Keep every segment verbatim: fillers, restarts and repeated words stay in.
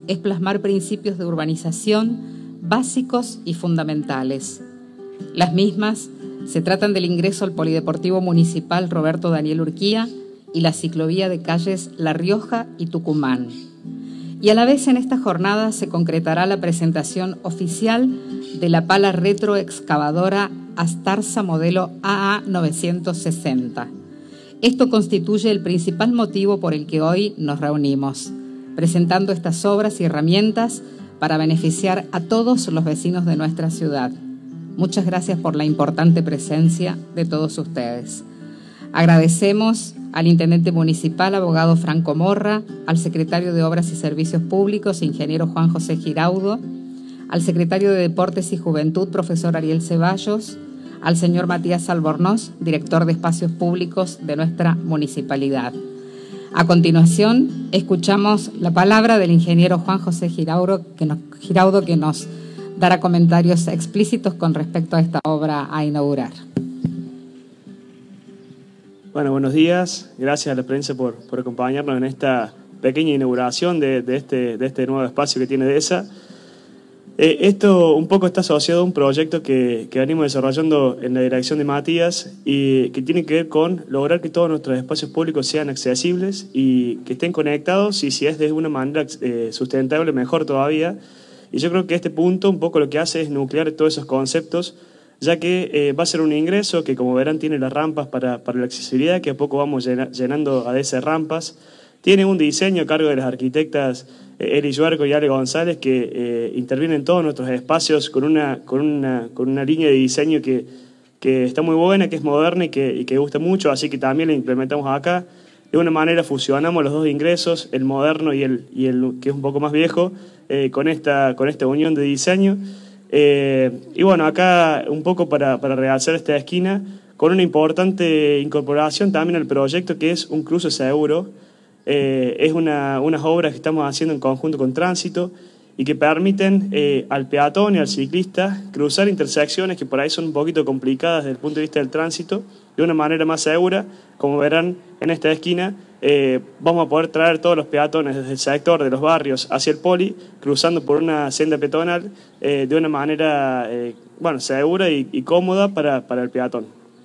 es plasmar principios de urbanización básicos y fundamentales. Las mismas se tratan del ingreso al Polideportivo Municipal Roberto Daniel Urquía y la ciclovía de calles La Rioja y Tucumán. Y a la vez en esta jornada se concretará la presentación oficial de la pala retroexcavadora Astarza modelo A A novecientos sesenta. Esto constituye el principal motivo por el que hoy nos reunimos, presentando estas obras y herramientas para beneficiar a todos los vecinos de nuestra ciudad. Muchas gracias por la importante presencia de todos ustedes. Agradecemos al Intendente Municipal, abogado Franco Morra, al Secretario de Obras y Servicios Públicos, ingeniero Juan José Giraudo, al Secretario de Deportes y Juventud, profesor Ariel Ceballos, al señor Matías Albornoz, director de Espacios Públicos de nuestra municipalidad. A continuación, escuchamos la palabra del ingeniero Juan José Giraudo, que nos, Giraudo, que nos dará comentarios explícitos con respecto a esta obra a inaugurar. Bueno, buenos días. Gracias a la prensa por, por acompañarnos en esta pequeña inauguración de, de, este, de este nuevo espacio que tiene DESA. Eh, esto un poco está asociado a un proyecto que, que venimos desarrollando en la dirección de Matías y que tiene que ver con lograr que todos nuestros espacios públicos sean accesibles y que estén conectados, y si es de una manera eh, sustentable, mejor todavía. Y yo creo que este punto un poco lo que hace es nuclear todos esos conceptos, ya que eh, va a ser un ingreso que, como verán, tiene las rampas para, para la accesibilidad, que a poco vamos llena, llenando a esas rampas. Tiene un diseño a cargo de las arquitectas eh, Eri Yuarco y Ale González, que eh, intervienen en todos nuestros espacios con una, con una, con una línea de diseño que, que está muy buena, que es moderna y que, y que gusta mucho, así que también la implementamos acá. De una manera fusionamos los dos ingresos, el moderno y el, y el que es un poco más viejo, eh, con, esta, con esta unión de diseño. Eh, y bueno, acá un poco para, para realzar esta esquina, con una importante incorporación también al proyecto, que es un cruce seguro. Eh, es una, unas obras que estamos haciendo en conjunto con Tránsito y que permiten eh, al peatón y al ciclista cruzar intersecciones que por ahí son un poquito complicadas desde el punto de vista del tránsito, de una manera más segura. Como verán en esta esquina, eh, vamos a poder traer todos los peatones desde el sector de los barrios hacia el poli, cruzando por una senda peatonal eh, de una manera eh, bueno, segura y, y cómoda para, para el peatón.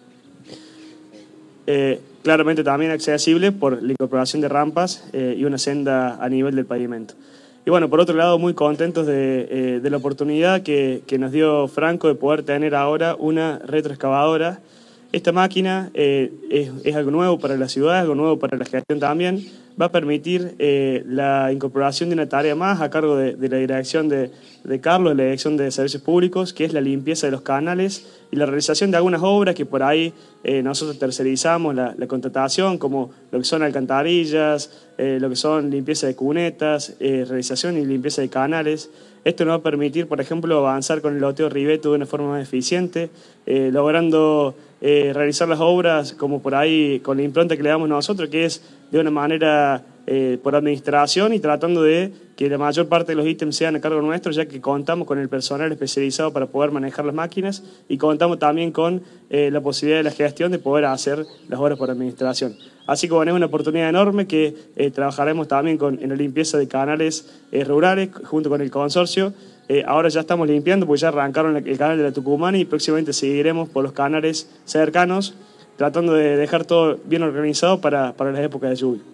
Eh, claramente también accesible por la incorporación de rampas eh, y una senda a nivel del pavimento. Y bueno, por otro lado, muy contentos de, eh, de la oportunidad que, que nos dio Franco de poder tener ahora una retroexcavadora. Esta máquina eh, es, es algo nuevo para la ciudad, algo nuevo para la gestión también. Va a permitir eh, la incorporación de una tarea más a cargo de, de la dirección de, de Carlos, de la dirección de Servicios Públicos, que es la limpieza de los canales y la realización de algunas obras que por ahí eh, nosotros tercerizamos la, la contratación, como lo que son alcantarillas, eh, lo que son limpieza de cunetas, eh, realización y limpieza de canales. Esto nos va a permitir, por ejemplo, avanzar con el loteo Ribeto de una forma más eficiente, eh, logrando eh, realizar las obras como por ahí con la impronta que le damos nosotros, que es de una manera eh, por administración y tratando de que la mayor parte de los ítems sean a cargo nuestro, ya que contamos con el personal especializado para poder manejar las máquinas y contamos también con eh, la posibilidad de la gestión de poder hacer las obras por administración. Así que bueno, es una oportunidad enorme que eh, trabajaremos también con, en la limpieza de canales eh, rurales junto con el consorcio. Eh, ahora ya estamos limpiando porque ya arrancaron el canal de la Tucumán y próximamente seguiremos por los canales cercanos, tratando de dejar todo bien organizado para, para las épocas de lluvia.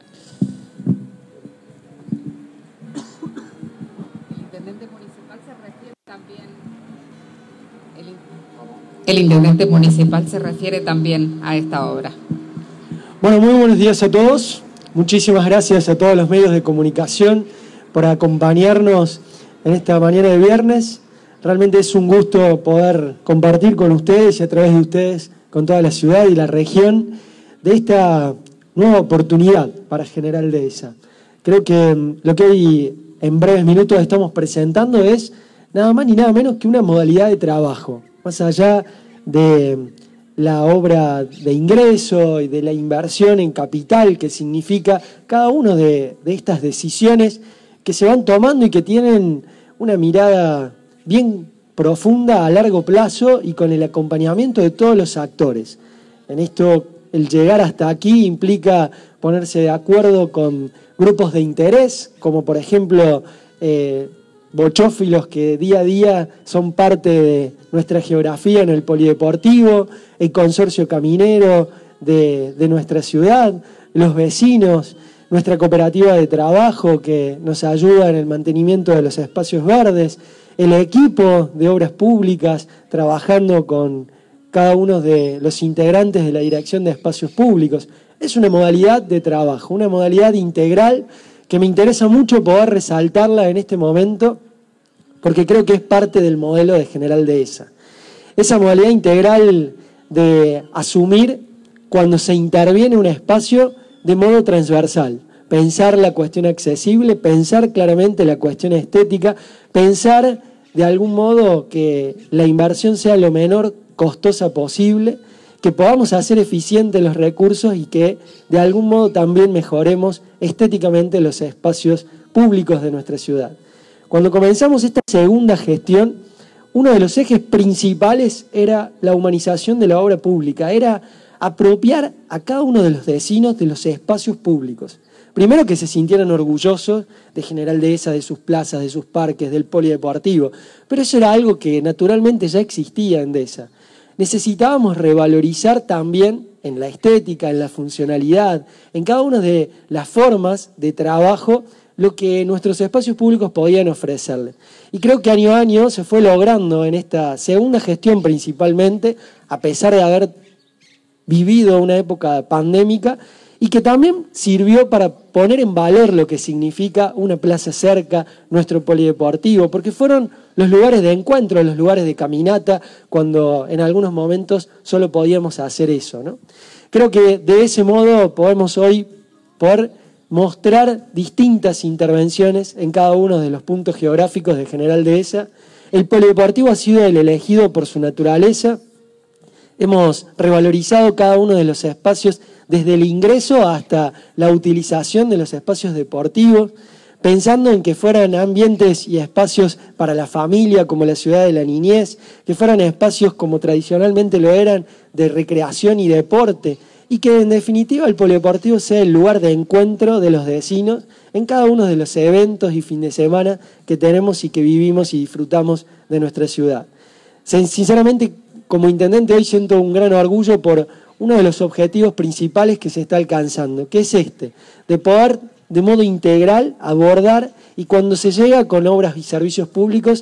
El intendente municipal se refiere también a esta obra. Bueno, muy buenos días a todos. Muchísimas gracias a todos los medios de comunicación por acompañarnos en esta mañana de viernes. Realmente es un gusto poder compartir con ustedes y a través de ustedes con toda la ciudad y la región de esta nueva oportunidad para General Dehesa. Creo que lo que hoy en breves minutos estamos presentando es nada más ni nada menos que una modalidad de trabajo, más allá de la obra de ingreso y de la inversión en capital que significa cada una de, de estas decisiones que se van tomando y que tienen una mirada bien profunda a largo plazo y con el acompañamiento de todos los actores. En esto, el llegar hasta aquí implica ponerse de acuerdo con grupos de interés, como por ejemplo eh, bochófilos que día a día son parte de nuestra geografía en el polideportivo, el consorcio caminero de, de nuestra ciudad, los vecinos, nuestra cooperativa de trabajo que nos ayuda en el mantenimiento de los espacios verdes, el equipo de obras públicas trabajando con cada uno de los integrantes de la Dirección de Espacios Públicos. Es una modalidad de trabajo, una modalidad integral que me interesa mucho poder resaltarla en este momento porque creo que es parte del modelo de General Dehesa. Esa modalidad integral de asumir cuando se interviene un espacio de modo transversal, pensar la cuestión accesible, pensar claramente la cuestión estética, pensar de algún modo que la inversión sea lo menor costosa posible, que podamos hacer eficientes los recursos y que de algún modo también mejoremos estéticamente los espacios públicos de nuestra ciudad. Cuando comenzamos esta segunda gestión, uno de los ejes principales era la humanización de la obra pública, era apropiar a cada uno de los vecinos de los espacios públicos. Primero, que se sintieran orgullosos de General Dehesa, de sus plazas, de sus parques, del polideportivo, pero eso era algo que naturalmente ya existía en Dehesa. Necesitábamos revalorizar también en la estética, en la funcionalidad, en cada una de las formas de trabajo, lo que nuestros espacios públicos podían ofrecerle. Y creo que año a año se fue logrando en esta segunda gestión principalmente, a pesar de haber vivido una época pandémica, y que también sirvió para poner en valor lo que significa una plaza cerca, nuestro polideportivo, porque fueron los lugares de encuentro, los lugares de caminata, cuando en algunos momentos solo podíamos hacer eso, ¿no? Creo que de ese modo podemos hoy poder mostrar distintas intervenciones en cada uno de los puntos geográficos de General Dehesa. El polideportivo ha sido el elegido por su naturaleza. Hemos revalorizado cada uno de los espacios desde el ingreso hasta la utilización de los espacios deportivos, pensando en que fueran ambientes y espacios para la familia, como la ciudad de la niñez, que fueran espacios como tradicionalmente lo eran, de recreación y deporte, y que en definitiva el polideportivo sea el lugar de encuentro de los vecinos en cada uno de los eventos y fin de semana que tenemos y que vivimos y disfrutamos de nuestra ciudad. Sinceramente, como intendente hoy siento un gran orgullo por uno de los objetivos principales que se está alcanzando, que es este, de poder de modo integral abordar y cuando se llega con obras y servicios públicos,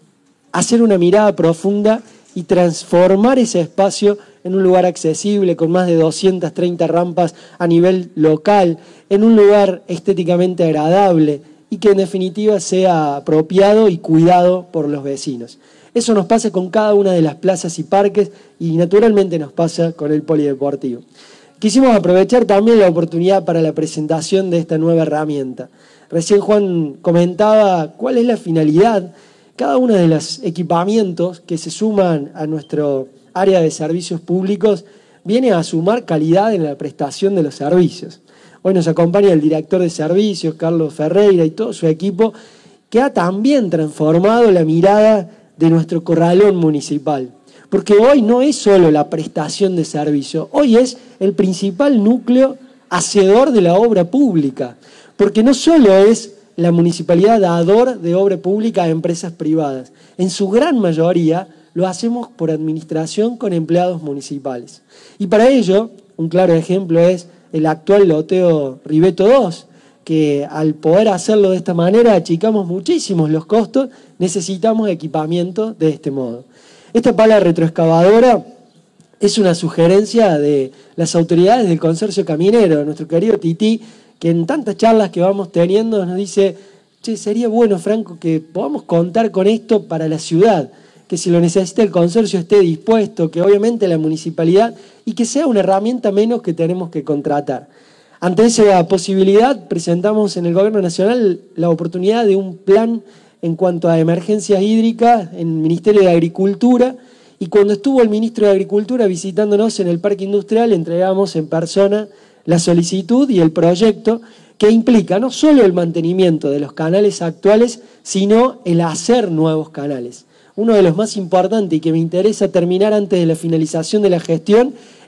hacer una mirada profunda y transformar ese espacio en un lugar accesible con más de doscientas treinta rampas a nivel local, en un lugar estéticamente agradable y que en definitiva sea apropiado y cuidado por los vecinos. Eso nos pasa con cada una de las plazas y parques y naturalmente nos pasa con el polideportivo. Quisimos aprovechar también la oportunidad para la presentación de esta nueva herramienta. Recién Juan comentaba cuál es la finalidad. Cada uno de los equipamientos que se suman a nuestro área de servicios públicos viene a sumar calidad en la prestación de los servicios. Hoy nos acompaña el director de servicios, Carlos Ferreira, y todo su equipo, que ha también transformado la mirada de nuestro corralón municipal. Porque hoy no es solo la prestación de servicio, hoy es el principal núcleo hacedor de la obra pública. Porque no solo es la municipalidad dador de obra pública a empresas privadas, en su gran mayoría lo hacemos por administración con empleados municipales. Y para ello, un claro ejemplo es el actual loteo Ribeto dos, que al poder hacerlo de esta manera achicamos muchísimos los costos, necesitamos equipamiento de este modo. Esta pala retroexcavadora es una sugerencia de las autoridades del consorcio caminero, nuestro querido Tití, que en tantas charlas que vamos teniendo nos dice, che, sería bueno, Franco, que podamos contar con esto para la ciudad, que si lo necesita el consorcio esté dispuesto, que obviamente la municipalidad, y que sea una herramienta menos que tenemos que contratar. Ante esa posibilidad, presentamos en el Gobierno Nacional la oportunidad de un plan en cuanto a emergencias hídricas en el Ministerio de Agricultura, y cuando estuvo el Ministro de Agricultura visitándonos en el Parque Industrial, entregamos en persona la solicitud y el proyecto que implica no solo el mantenimiento de los canales actuales, sino el hacer nuevos canales. Uno de los más importantes y que me interesa terminar antes de la finalización de la gestión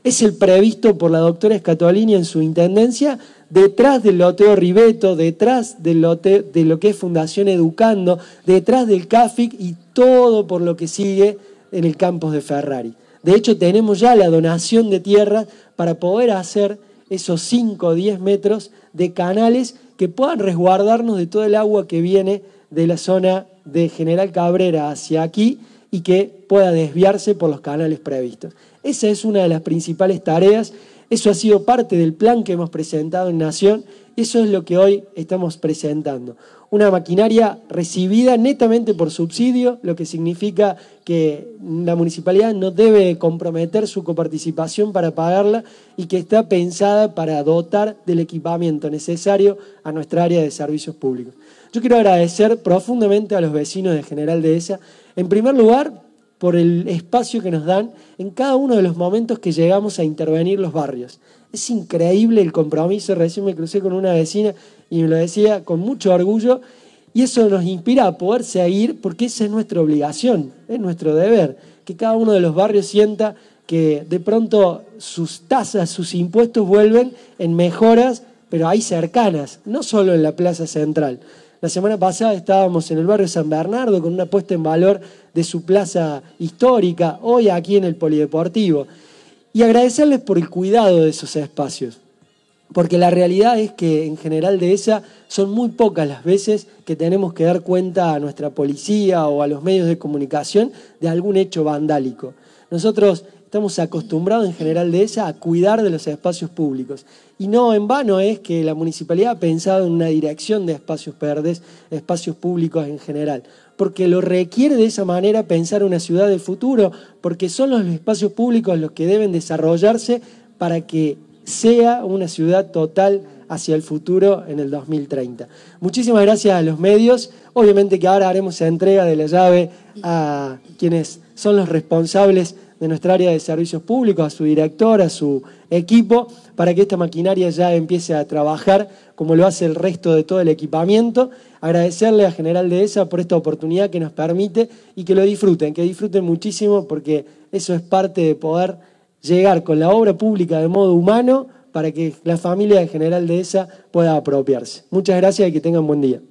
Es el previsto por la doctora Scatolini en su intendencia, detrás del loteo Ribeto, detrás del lote, de lo que es Fundación Educando, detrás del C A F I C y todo por lo que sigue en el campus de Ferrari. De hecho, tenemos ya la donación de tierras para poder hacer esos cinco o diez metros de canales que puedan resguardarnos de todo el agua que viene de la zona de General Cabrera hacia aquí y que pueda desviarse por los canales previstos. Esa es una de las principales tareas. Eso ha sido parte del plan que hemos presentado en Nación. Eso es lo que hoy estamos presentando. Una maquinaria recibida netamente por subsidio, lo que significa que la municipalidad no debe comprometer su coparticipación para pagarla y que está pensada para dotar del equipamiento necesario a nuestra área de servicios públicos. Yo quiero agradecer profundamente a los vecinos de General Dehesa, en primer lugar, por el espacio que nos dan en cada uno de los momentos que llegamos a intervenir los barrios. Es increíble el compromiso. Recién me crucé con una vecina y me lo decía con mucho orgullo, y eso nos inspira a poder seguir, porque esa es nuestra obligación, es nuestro deber, que cada uno de los barrios sienta que de pronto sus tasas, sus impuestos vuelven en mejoras, pero ahí cercanas, no solo en la plaza central. La semana pasada estábamos en el barrio San Bernardo con una puesta en valor de su plaza histórica, hoy aquí en el Polideportivo. Y agradecerles por el cuidado de esos espacios, porque la realidad es que en General Dehesa son muy pocas las veces que tenemos que dar cuenta a nuestra policía o a los medios de comunicación de algún hecho vandálico. Nosotros estamos acostumbrados en General Dehesa a cuidar de los espacios públicos. Y no en vano es que la municipalidad ha pensado en una dirección de espacios verdes, espacios públicos en general, porque lo requiere de esa manera pensar una ciudad del futuro, porque son los espacios públicos los que deben desarrollarse para que sea una ciudad total hacia el futuro en el dos mil treinta. Muchísimas gracias a los medios. Obviamente que ahora haremos la entrega de la llave a quienes son los responsables de nuestra área de servicios públicos, a su director, a su equipo, para que esta maquinaria ya empiece a trabajar como lo hace el resto de todo el equipamiento. Agradecerle a General Dehesa por esta oportunidad que nos permite y que lo disfruten, que disfruten muchísimo, porque eso es parte de poder llegar con la obra pública de modo humano para que la familia de General Dehesa pueda apropiarse. Muchas gracias y que tengan buen día.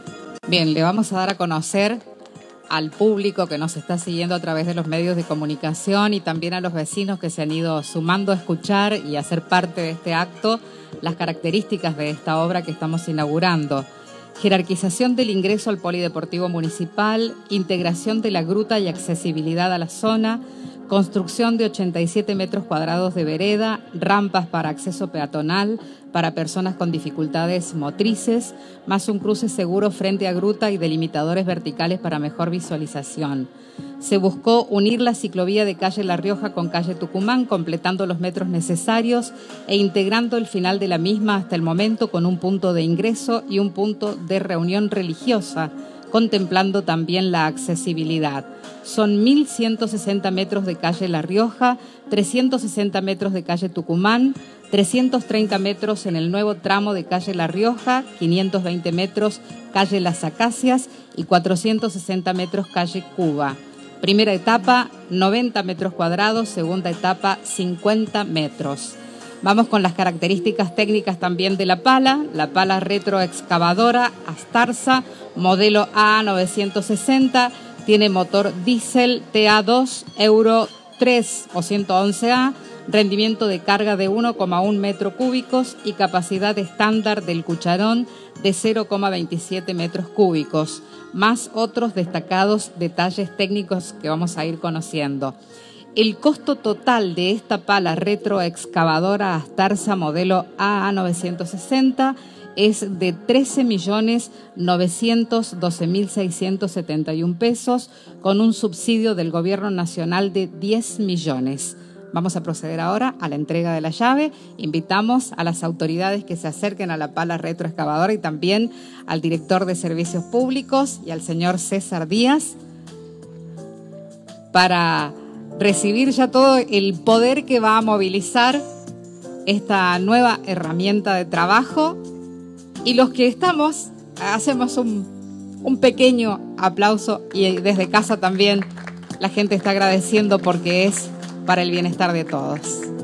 Bien, le vamos a dar a conocer al público que nos está siguiendo a través de los medios de comunicación y también a los vecinos que se han ido sumando a escuchar y a ser parte de este acto las características de esta obra que estamos inaugurando. Jerarquización del ingreso al Polideportivo Municipal, integración de la gruta y accesibilidad a la zona, construcción de ochenta y siete metros cuadrados de vereda, rampas para acceso peatonal para personas con dificultades motrices, más un cruce seguro frente a gruta y delimitadores verticales para mejor visualización. Se buscó unir la ciclovía de calle La Rioja con calle Tucumán, completando los metros necesarios e integrando el final de la misma hasta el momento con un punto de ingreso y un punto de reunión religiosa, contemplando también la accesibilidad. Son mil ciento sesenta metros de calle La Rioja, trescientos sesenta metros de calle Tucumán, trescientos treinta metros en el nuevo tramo de calle La Rioja, quinientos veinte metros calle Las Acacias y cuatrocientos sesenta metros calle Cuba. Primera etapa, noventa metros cuadrados, segunda etapa, cincuenta metros. Vamos con las características técnicas también de la pala. La pala retroexcavadora Astarza, modelo A novecientos sesenta, tiene motor diésel T A dos, Euro tres o ciento once A, rendimiento de carga de uno coma uno metros cúbicos y capacidad estándar del cucharón de cero coma veintisiete metros cúbicos, más otros destacados detalles técnicos que vamos a ir conociendo. El costo total de esta pala retroexcavadora Astarza modelo A novecientos sesenta es de trece millones novecientos doce mil seiscientos setenta y uno pesos, con un subsidio del Gobierno Nacional de diez millones. Vamos a proceder ahora a la entrega de la llave. Invitamos a las autoridades que se acerquen a la pala retroexcavadora y también al director de Servicios Públicos y al señor César Díaz para recibir ya todo el poder que va a movilizar esta nueva herramienta de trabajo. Y los que estamos, hacemos un, un pequeño aplauso y desde casa también la gente está agradeciendo porque es para el bienestar de todos.